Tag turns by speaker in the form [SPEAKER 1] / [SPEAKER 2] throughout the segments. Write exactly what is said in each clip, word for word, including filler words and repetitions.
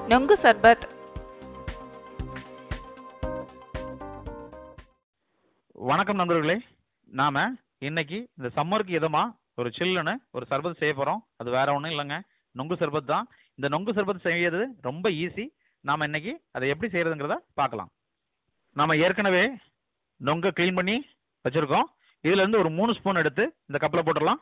[SPEAKER 1] Nhongu Sarbath.
[SPEAKER 2] வணக்கம் நண்பர்களே, நாம இன்னைக்கு இந்த சம்மருக்கு இதமா ஒரு சில்லுன்னு ஒரு சர்பத் செய்ய போறோம். அது வேற ஒன்றும் இல்லைங்க, நொங்கு சர்பத் தான். இந்த நொங்கு சர்பத் செய்யறது ரொம்ப ஈஸி. நாம இன்னைக்கு அதை எப்படி செய்யறதுங்கிறத பார்க்கலாம். நாம ஏற்கனவே நொங்கை க்ளீன் பண்ணி வச்சிருக்கோம். இதுல இருந்து ஒரு மூணு ஸ்பூன் எடுத்து இந்த கப்பில் போட்டுடலாம்.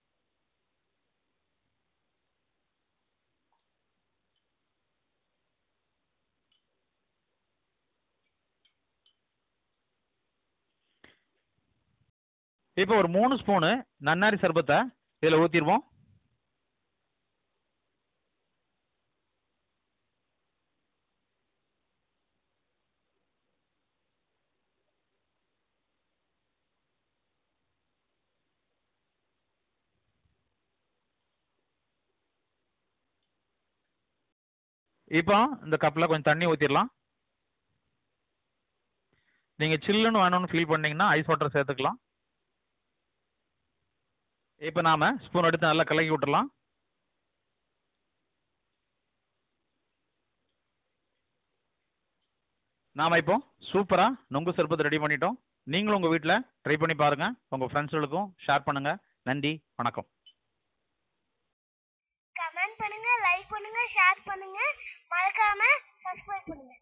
[SPEAKER 2] இப்போ ஒரு மூணு ஸ்பூனு நன்னாரி சர்பத்தை இதில் ஊற்றிடுவோம். இப்போ இந்த கப்பில் கொஞ்சம் தண்ணி ஊற்றிடலாம். நீங்கள் சில்லுன்னு வேணும்னு ஃபீல் பண்ணீங்கன்னா ஐஸ் வாட்டர் சேர்த்துக்கலாம். இப்போ நாம ஸ்பூன் எடுத்து நல்லா கலக்கி விட்டுடலாம். நாம இப்போ சூப்பரா நொங்கு சர்பத் ரெடி பண்ணிட்டோம். நீங்களும் உங்க வீட்டில் ட்ரை பண்ணி பாருங்க. உங்க ஃப்ரெண்ட்ஸ்களுக்கும் ஷேர் பண்ணுங்க. நன்றி, வணக்கம்.
[SPEAKER 3] கமெண்ட் பண்ணுங்க, லைக் பண்ணுங்க, ஷேர் பண்ணுங்க, மறக்காம சப்ஸ்கிரைப் பண்ணுங்க.